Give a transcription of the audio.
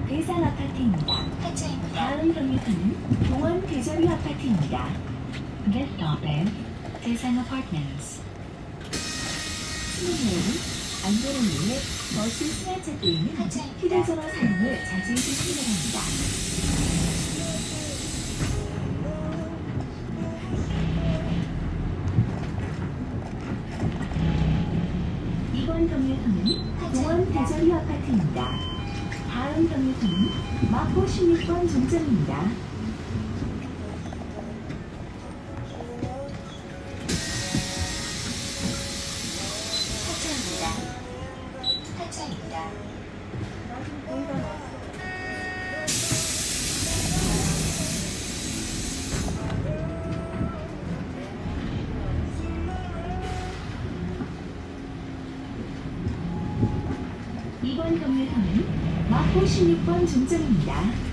대상 아파트입니다. 하차입니다. 다음 경유소는 동원 대저뷰 아파트입니다. This stop is 대상 Apartments. 승객 안전을 위해 버스 승하차 때에는 휴대전화 사용을 자제해 주시기 바랍니다. 이번 경유소는 동원 대저뷰 아파트입니다. 다음 경유소는 마포 16번 종점입니다. 하차입니다. 이번 경유소는 마포 16번 종점입니다.